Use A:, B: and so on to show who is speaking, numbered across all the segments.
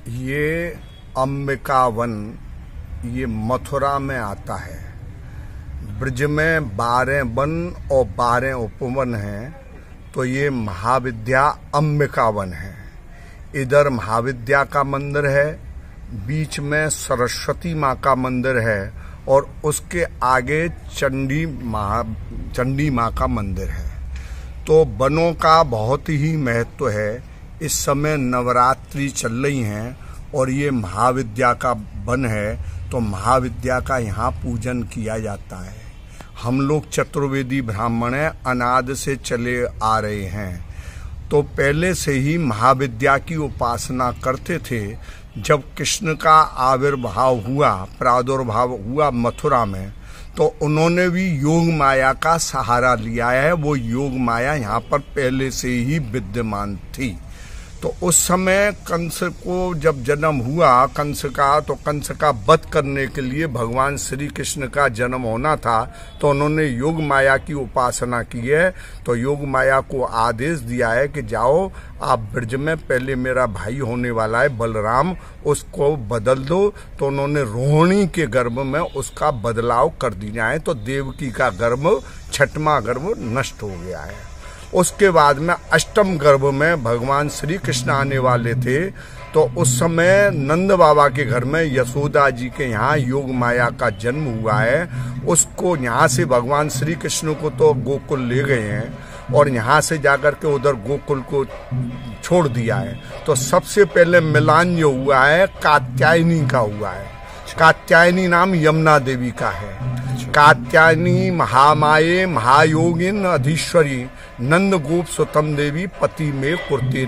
A: ये अंबिका वन ये मथुरा में आता है। ब्रज में 12 वन और 12 उपवन हैं, तो ये महाविद्या अंबिका वन है। इधर महाविद्या का मंदिर है, बीच में सरस्वती माँ का मंदिर है और उसके आगे चंडी माँ का मंदिर है। तो वनों का बहुत ही महत्व है। इस समय नवरात्रि चल रही हैं और ये महाविद्या का वन है, तो महाविद्या का यहाँ पूजन किया जाता है। हम लोग चतुर्वेदी ब्राह्मण हैं, अनादि से चले आ रहे हैं, तो पहले से ही महाविद्या की उपासना करते थे। जब कृष्ण का आविर्भाव हुआ, प्रादुर्भाव हुआ मथुरा में, तो उन्होंने भी योग माया का सहारा लिया है। वो योग माया यहाँ पर पहले से ही विद्यमान थी। तो उस समय कंस को जब जन्म हुआ कंस का, तो कंस का वध करने के लिए भगवान श्री कृष्ण का जन्म होना था, तो उन्होंने योग माया की उपासना की है। तो योग माया को आदेश दिया है कि जाओ आप ब्रज में, पहले मेरा भाई होने वाला है बलराम, उसको बदल दो। तो उन्होंने रोहिणी के गर्भ में उसका बदलाव कर दिया है। तो देवकी का गर्भ, छठवां गर्भ नष्ट हो गया है। उसके बाद में अष्टम गर्भ में भगवान श्री कृष्ण आने वाले थे, तो उस समय नंद बाबा के घर में यशोदा जी के यहाँ योग माया का जन्म हुआ है। उसको यहाँ से भगवान श्री कृष्ण को तो गोकुल ले गए हैं और यहाँ से जाकर के उधर गोकुल को छोड़ दिया है। तो सबसे पहले मिलान जो हुआ है कात्यायनी का हुआ है। कात्यायनी नाम यमुना देवी का है। कात्यायनी महामाये महायोगिन अधीश्वरी नंद गोप सुतम देवी पति में कुर्ते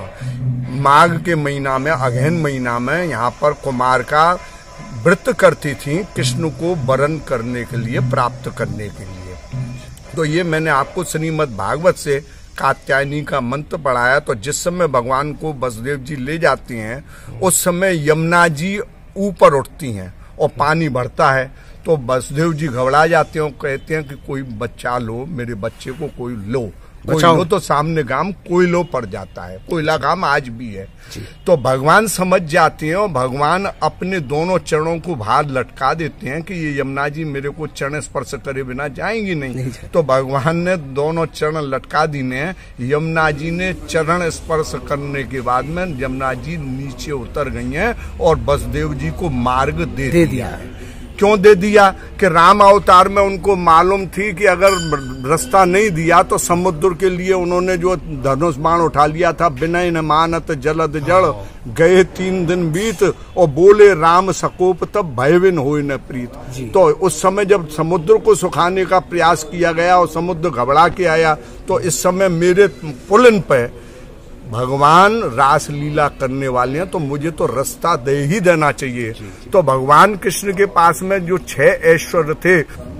A: नमः। माघ के महीना में, अगहन महीना में यहाँ पर कुमार का व्रत करती थी कृष्ण को वरण करने के लिए, प्राप्त करने के लिए। तो ये मैंने आपको श्रीमद् भागवत से कात्यायनी का मंत्र पढ़ाया। तो जिस समय भगवान को वसुदेव जी ले जाती हैं, उस समय यमुना जी ऊपर उठती हैं और पानी बढ़ता है। तो वसुदेव जी घबरा जाते हैं, कहते हैं कि कोई बच्चा लो, मेरे बच्चे को कोई लो, कोई लो। तो सामने गांव कोयलो पड़ जाता है, कोयला गांव आज भी है। तो भगवान समझ जाते हैं और भगवान अपने दोनों चरणों को बाहर लटका देते हैं कि ये यमुना जी मेरे को चरण स्पर्श करे बिना जाएंगी नहीं। तो भगवान ने दोनों चरण लटका दिए। यमुना जी ने चरण स्पर्श करने के बाद में यमुना जी नीचे उतर गई हैं और वसुदेव जी को मार्ग दे दिया है। क्यों दे दिया? कि राम अवतार में उनको मालूम थी कि अगर रास्ता नहीं दिया तो समुद्र के लिए उन्होंने जो धनुष बाण उठा लिया था, विनय न मानत जलद जड़, गए 3 दिन बीत और बोले राम सकोप तब भयविन होय न प्रीत। तो उस समय जब समुद्र को सुखाने का प्रयास किया गया और समुद्र घबरा के आया, तो इस समय मेरे पुलिन पे भगवान रास लीला करने वाले हैं, तो मुझे तो रास्ता दे ही देना चाहिए। तो भगवान कृष्ण के पास में जो 6 ऐश्वर्य थे,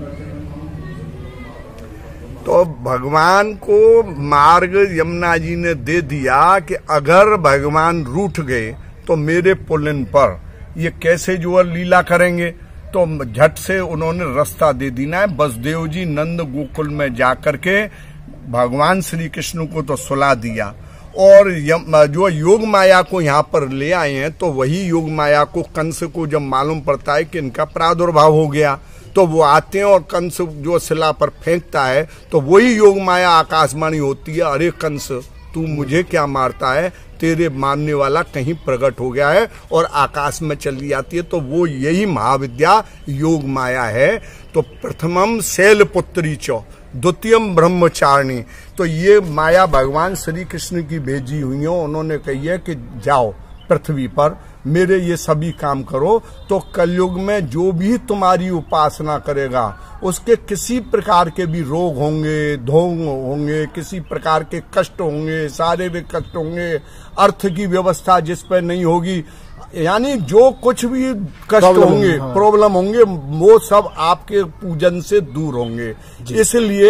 A: तो भगवान को मार्ग यमुना जी ने दे दिया कि अगर भगवान रूठ गए तो मेरे पुलिन पर ये कैसे जो लीला करेंगे। तो झट से उन्होंने रास्ता दे दिया है। वसुदेव जी नंद गोकुल में जाकर के भगवान श्री कृष्ण को तो सुला दिया और जो योग माया को यहाँ पर ले आए हैं, तो वही योग माया को कंस को जब मालूम पड़ता है कि इनका प्रादुर्भाव हो गया, तो वो आते हैं और कंस जो शिला पर फेंकता है, तो वही योग माया आकाशवाणी होती है, अरे कंस तू मुझे क्या मारता है, तेरे मारने वाला कहीं प्रकट हो गया है, और आकाश में चली जाती है। तो वो यही महाविद्या योग माया है। तो प्रथमम शैलपुत्री चौ द्वितीयम ब्रह्मचारिणी। तो ये माया भगवान श्री कृष्ण की भेजी हुई है। उन्होंने कही है कि जाओ पृथ्वी पर मेरे ये सभी काम करो, तो कलयुग में जो भी तुम्हारी उपासना करेगा उसके किसी प्रकार के भी रोग होंगे, ढोंग होंगे, किसी प्रकार के कष्ट होंगे, शारीरिक कष्ट होंगे, अर्थ की व्यवस्था जिस पर नहीं होगी, यानी जो कुछ भी कष्ट होंगे, प्रॉब्लम होंगे, वो सब आपके पूजन से दूर होंगे। इसलिए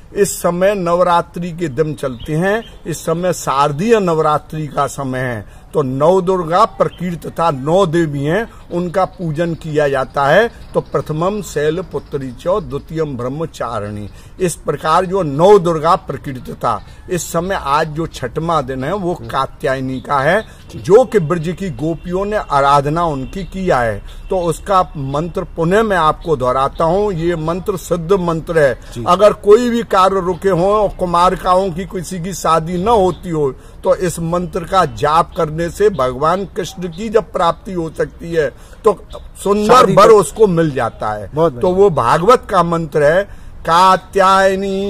A: इस समय नवरात्रि के दिन चलते हैं। इस समय शारदीय नवरात्रि का समय है, तो नौ दुर्गा प्रकीर्तिता 9 देवी हैं, उनका पूजन किया जाता है। तो प्रथमम शैलपुत्री च द्वितीयम ब्रह्मचारिणी, इस प्रकार जो 9 दुर्गा प्रकीर्तिता। इस समय आज जो छठवां दिन है वो कात्यायनी का है, जो कि ब्रज की गोपियों ने आराधना उनकी किया है। तो उसका मंत्र पुनः मैं आपको दोहराता हूँ। ये मंत्र सिद्ध मंत्र है। अगर कोई भी कार्य रुके हों और कुमारिकाओं की किसी की शादी न होती हो, तो इस मंत्र का जाप करने से भगवान कृष्ण की जब प्राप्ति हो सकती है तो सुंदर वर उसको मिल जाता है। तो वो भागवत का मंत्र है, कात्यायनी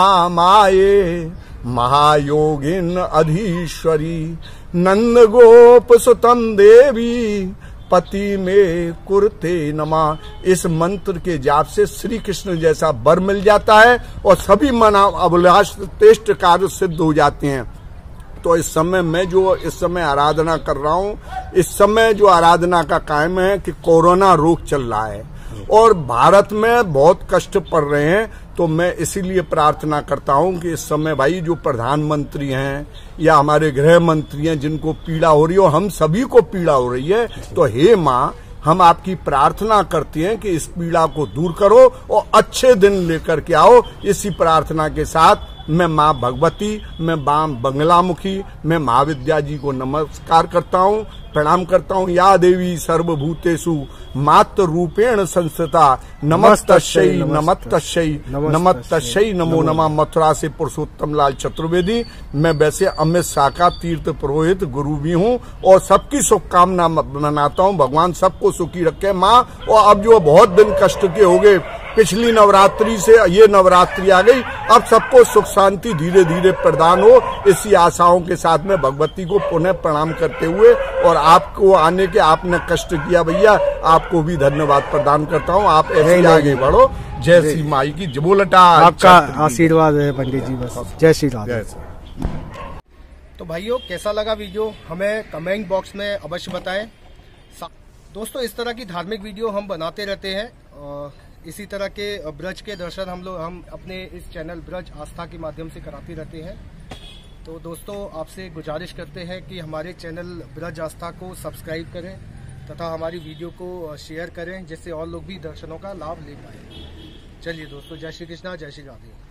A: महामाये महायोगिन अधीश्वरी नंद गोप सुतम देवी पति में कुरते नमा। इस मंत्र के जाप से श्री कृष्ण जैसा वर मिल जाता है और सभी मना अभिलाष श्रेष्ठ कार्य सिद्ध हो जाते हैं। तो इस समय मैं जो इस समय आराधना कर रहा हूँ, इस समय जो आराधना का कायम है कि कोरोना रोग चल रहा है और भारत में बहुत कष्ट पड़ रहे हैं। तो मैं इसीलिए प्रार्थना करता हूं कि इस समय भाई जो प्रधानमंत्री हैं या हमारे गृह मंत्री हैं, जिनको पीड़ा हो रही है, हम सभी को पीड़ा हो रही है, तो हे माँ हम आपकी प्रार्थना करते हैं कि इस पीड़ा को दूर करो और अच्छे दिन लेकर के आओ। इसी प्रार्थना के साथ मैं माँ भगवती, मैं माँ बंगलामुखी, मैं महाविद्या जी को नमस्कार करता हूँ, प्रणाम करता हूँ। या देवी सर्वभूतेषु मातृ रूपेण संस्थिता नमस्तस्यै नमस्तस्यै नमस्तस्यै नमो नमः। मथुरा से पुरुषोत्तम लाल चतुर्वेदी। मैं वैसे अमित शाह का तीर्थ पुरोहित गुरु भी हूँ और सबकी शुभकामना मनाता हूँ। भगवान सबको सुखी रखे माँ। और अब जो बहुत दिन कष्ट के हो गए, पिछली नवरात्रि से ये नवरात्रि आ गई, अब सबको सुख शांति धीरे धीरे प्रदान हो, इसी आशाओं के साथ में भगवती को पुनः प्रणाम करते हुए और आपको आने के आपने कष्ट किया भैया, आपको भी धन्यवाद प्रदान करता हूँ। आप ऐसे आगे बढ़ो। जय श्री माई की जबोलटा।
B: आपका आशीर्वाद है पंडित जी, बस। जय श्री राम।
C: तो भाइयों कैसा लगा वीडियो हमें कमेंट बॉक्स में अवश्य बताएं। दोस्तों इस तरह की धार्मिक वीडियो हम बनाते रहते हैं। इसी तरह के ब्रज के दर्शन हम अपने इस चैनल ब्रज आस्था के माध्यम से कराते रहते हैं। तो दोस्तों आपसे गुजारिश करते हैं कि हमारे चैनल ब्रज आस्था को सब्सक्राइब करें तथा हमारी वीडियो को शेयर करें, जिससे और लोग भी दर्शनों का लाभ ले पाए। चलिए दोस्तों, जय श्री कृष्णा, जय श्री राधे।